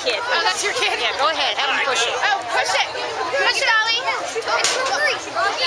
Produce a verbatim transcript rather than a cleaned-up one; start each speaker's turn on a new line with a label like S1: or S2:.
S1: kid.
S2: Oh, that's your kid?
S1: Yeah, go ahead. Have him push it.
S2: Oh, push it. Push it, Ollie. It's for free.